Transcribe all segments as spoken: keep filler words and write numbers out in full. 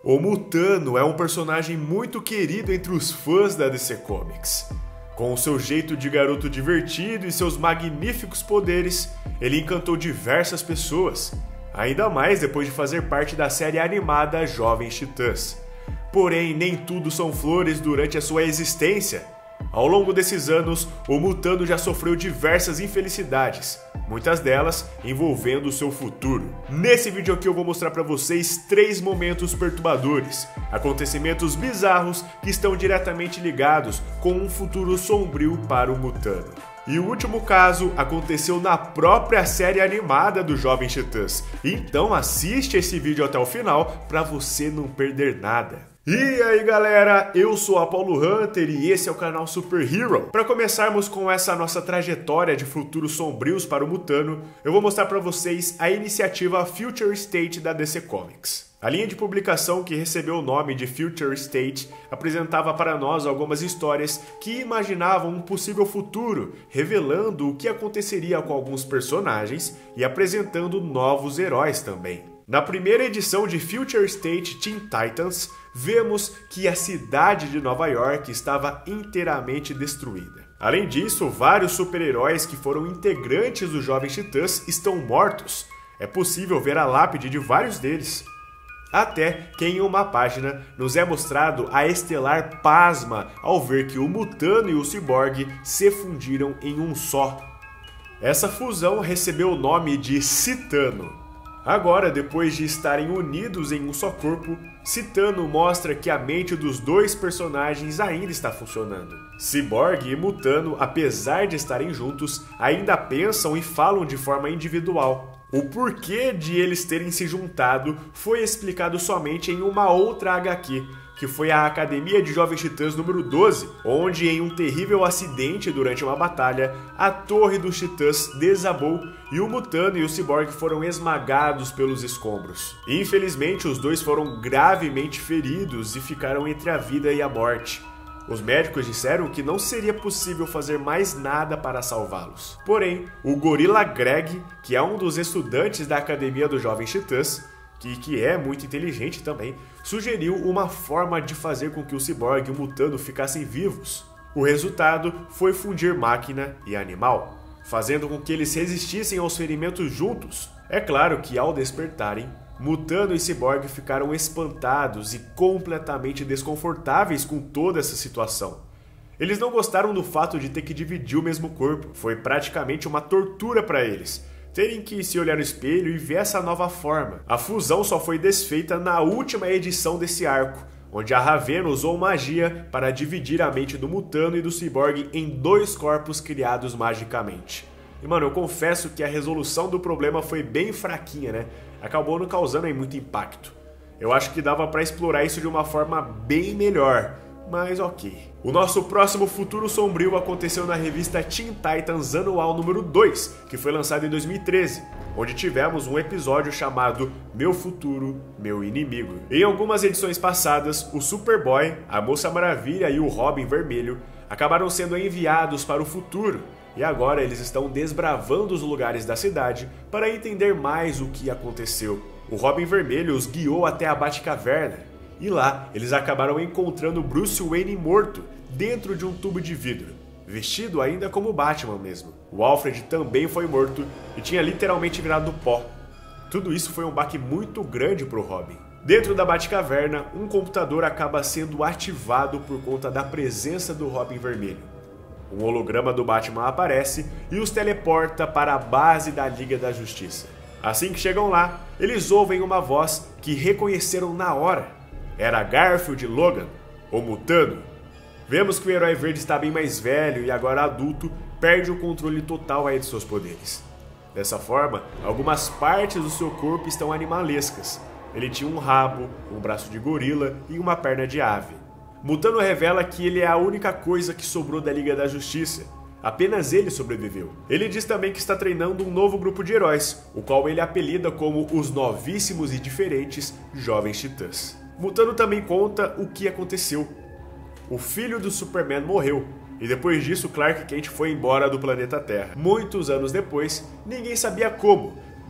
O Mutano é um personagem muito querido entre os fãs da D C Comics. Com o seu jeito de garoto divertido e seus magníficos poderes, ele encantou diversas pessoas, ainda mais depois de fazer parte da série animada Jovens Titãs. Porém, nem tudo são flores durante a sua existência. Ao longo desses anos, o Mutano já sofreu diversas infelicidades, muitas delas envolvendo o seu futuro. Nesse vídeo aqui eu vou mostrar para vocês três momentos perturbadores, acontecimentos bizarros que estão diretamente ligados com um futuro sombrio para o Mutano. E o último caso aconteceu na própria série animada dos Jovens Titãs, então assiste esse vídeo até o final para você não perder nada. E aí galera, eu sou Apollo Hunter e esse é o canal Super Hero. Para começarmos com essa nossa trajetória de futuros sombrios para o Mutano, eu vou mostrar para vocês a iniciativa Future State da D C Comics. A linha de publicação que recebeu o nome de Future State apresentava para nós algumas histórias que imaginavam um possível futuro, revelando o que aconteceria com alguns personagens e apresentando novos heróis também. Na primeira edição de Future State Teen Titans, vemos que a cidade de Nova York estava inteiramente destruída. Além disso, vários super-heróis que foram integrantes dos Jovens Titãs estão mortos. É possível ver a lápide de vários deles. Até que em uma página nos é mostrado a estelar pasma ao ver que o Mutano e o Cyborg se fundiram em um só. Essa fusão recebeu o nome de Citano. Agora, depois de estarem unidos em um só corpo, Citano mostra que a mente dos dois personagens ainda está funcionando. Cyborg e Mutano, apesar de estarem juntos, ainda pensam e falam de forma individual. O porquê de eles terem se juntado foi explicado somente em uma outra H Q, que foi a Academia de Jovens Titãs número doze, onde em um terrível acidente durante uma batalha, a Torre dos Titãs desabou e o Mutano e o Cyborg foram esmagados pelos escombros. Infelizmente, os dois foram gravemente feridos e ficaram entre a vida e a morte. Os médicos disseram que não seria possível fazer mais nada para salvá-los. Porém, o Gorila Greg, que é um dos estudantes da Academia dos Jovens Titãs, que, que é muito inteligente também, sugeriu uma forma de fazer com que o Cyborg e o Mutano ficassem vivos. O resultado foi fundir máquina e animal, fazendo com que eles resistissem aos ferimentos juntos. É claro que ao despertarem, Mutano e Cyborg ficaram espantados e completamente desconfortáveis com toda essa situação. Eles não gostaram do fato de ter que dividir o mesmo corpo, foi praticamente uma tortura para eles. Terem que se olhar no espelho e ver essa nova forma. A fusão só foi desfeita na última edição desse arco, onde a Ravena usou magia para dividir a mente do Mutano e do Cyborg em dois corpos criados magicamente. E mano, eu confesso que a resolução do problema foi bem fraquinha, né? Acabou não causando aí muito impacto. Eu acho que dava para explorar isso de uma forma bem melhor, mas ok. O nosso próximo futuro sombrio aconteceu na revista Teen Titans Anual número dois, que foi lançada em dois mil e treze, onde tivemos um episódio chamado Meu Futuro, Meu Inimigo. Em algumas edições passadas, o Superboy, a Moça Maravilha e o Robin Vermelho acabaram sendo enviados para o futuro, e agora eles estão desbravando os lugares da cidade para entender mais o que aconteceu. O Robin Vermelho os guiou até a Batcaverna, e lá eles acabaram encontrando Bruce Wayne morto dentro de um tubo de vidro, vestido ainda como Batman mesmo. O Alfred também foi morto e tinha literalmente virado pó. Tudo isso foi um baque muito grande para o Robin. Dentro da Batcaverna, um computador acaba sendo ativado por conta da presença do Robin Vermelho. Um holograma do Batman aparece e os teleporta para a base da Liga da Justiça. Assim que chegam lá, eles ouvem uma voz que reconheceram na hora. Era Garfield Logan, o Mutano. Vemos que o Herói Verde está bem mais velho e agora adulto, perde o controle total aí de seus poderes. Dessa forma, algumas partes do seu corpo estão animalescas. Ele tinha um rabo, um braço de gorila e uma perna de ave. Mutano revela que ele é a única coisa que sobrou da Liga da Justiça. Apenas ele sobreviveu. Ele diz também que está treinando um novo grupo de heróis, o qual ele apelida como os novíssimos e diferentes Jovens Titãs. Mutano também conta o que aconteceu. O filho do Superman morreu, e depois disso Clark Kent foi embora do planeta Terra. Muitos anos depois, ninguém sabia como,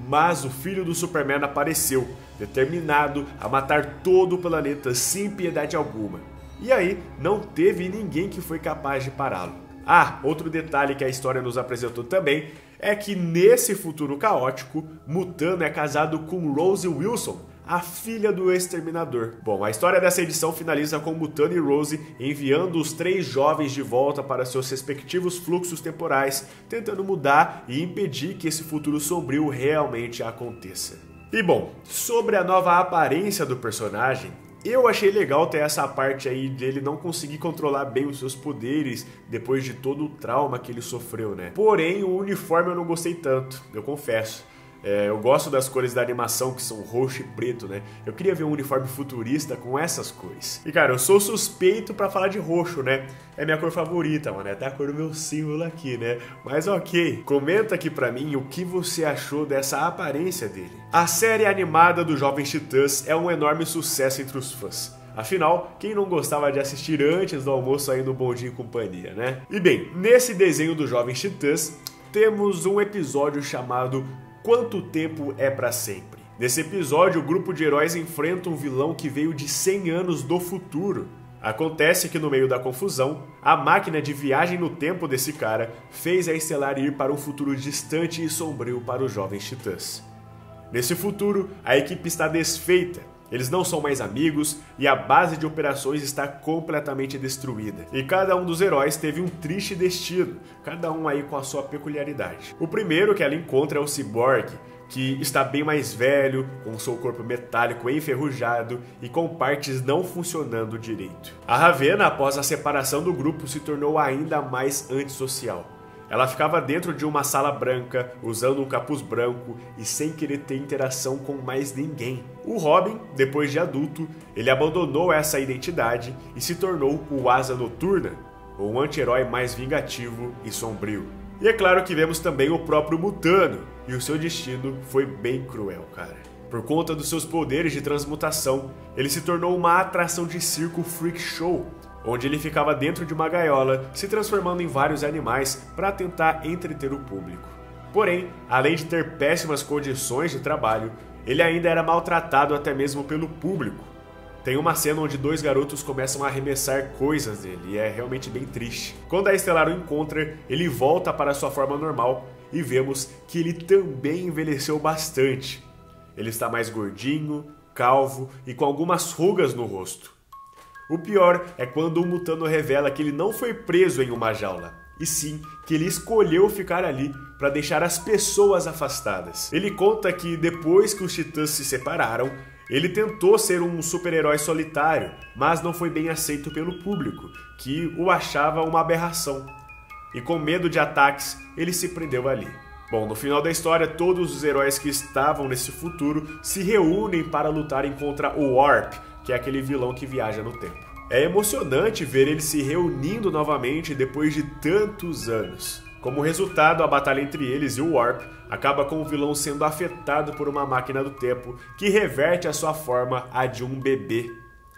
mas o filho do Superman apareceu, determinado a matar todo o planeta sem piedade alguma. E aí, não teve ninguém que foi capaz de pará-lo. Ah, outro detalhe que a história nos apresentou também é que nesse futuro caótico, Mutano é casado com Rose Wilson, a filha do Exterminador. Bom, a história dessa edição finaliza com Mutano e Rose enviando os três jovens de volta para seus respectivos fluxos temporais, tentando mudar e impedir que esse futuro sombrio realmente aconteça. E bom, sobre a nova aparência do personagem, eu achei legal ter essa parte aí dele não conseguir controlar bem os seus poderes depois de todo o trauma que ele sofreu, né? Porém, o uniforme eu não gostei tanto, eu confesso. É, eu gosto das cores da animação que são roxo e preto, né? Eu queria ver um uniforme futurista com essas cores. E cara, eu sou suspeito pra falar de roxo, né? É minha cor favorita, mano. É até a cor do meu símbolo aqui, né? Mas ok, comenta aqui pra mim o que você achou dessa aparência dele. A série animada do Jovens Titãs é um enorme sucesso entre os fãs. Afinal, quem não gostava de assistir antes do almoço aí no Bom Dia e Companhia, né? E bem, nesse desenho do Jovens Titãs, temos um episódio chamado Quanto Tempo é Pra Sempre. Nesse episódio, o grupo de heróis enfrenta um vilão que veio de cem anos do futuro. Acontece que no meio da confusão, a máquina de viagem no tempo desse cara fez a Estelar ir para um futuro distante e sombrio para os Jovens Titãs. Nesse futuro, a equipe está desfeita. Eles não são mais amigos e a base de operações está completamente destruída. E cada um dos heróis teve um triste destino, cada um aí com a sua peculiaridade. O primeiro que ela encontra é o Cyborg, que está bem mais velho, com seu corpo metálico enferrujado e com partes não funcionando direito. A Ravena, após a separação do grupo, se tornou ainda mais antissocial. Ela ficava dentro de uma sala branca, usando um capuz branco e sem querer ter interação com mais ninguém. O Robin, depois de adulto, ele abandonou essa identidade e se tornou o Asa Noturna, um anti-herói mais vingativo e sombrio. E é claro que vemos também o próprio Mutano, e o seu destino foi bem cruel, cara. Por conta dos seus poderes de transmutação, ele se tornou uma atração de circo freak show, onde ele ficava dentro de uma gaiola, se transformando em vários animais para tentar entreter o público. Porém, além de ter péssimas condições de trabalho, ele ainda era maltratado até mesmo pelo público. Tem uma cena onde dois garotos começam a arremessar coisas dele, e é realmente bem triste. Quando a Estelar o encontra, ele volta para sua forma normal, e vemos que ele também envelheceu bastante. Ele está mais gordinho, calvo e com algumas rugas no rosto. O pior é quando o Mutano revela que ele não foi preso em uma jaula, e sim que ele escolheu ficar ali para deixar as pessoas afastadas. Ele conta que depois que os Titãs se separaram, ele tentou ser um super-herói solitário, mas não foi bem aceito pelo público, que o achava uma aberração. E com medo de ataques, ele se prendeu ali. Bom, no final da história, todos os heróis que estavam nesse futuro se reúnem para lutarem contra o Warp, que é aquele vilão que viaja no tempo. É emocionante ver eles se reunindo novamente depois de tantos anos. Como resultado, a batalha entre eles e o Warp acaba com o vilão sendo afetado por uma máquina do tempo que reverte a sua forma à de um bebê.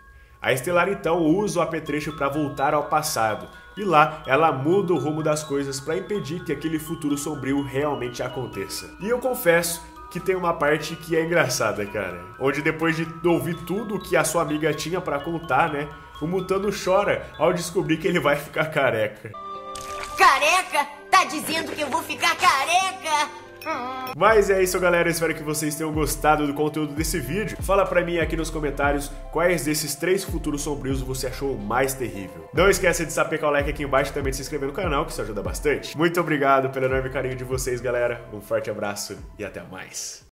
A Estelar então usa o apetrecho para voltar ao passado, e lá ela muda o rumo das coisas para impedir que aquele futuro sombrio realmente aconteça. E eu confesso que tem uma parte que é engraçada, cara. Onde depois de ouvir tudo que a sua amiga tinha pra contar, né? O Mutano chora ao descobrir que ele vai ficar careca. Careca? Tá dizendo que eu vou ficar careca? Mas é isso, galera, eu espero que vocês tenham gostado do conteúdo desse vídeo. Fala pra mim aqui nos comentários quais desses três futuros sombrios você achou mais terrível. Não esqueça de sapecar o like aqui embaixo e também de se inscrever no canal, que isso ajuda bastante. Muito obrigado pelo enorme carinho de vocês, galera. Um forte abraço e até mais.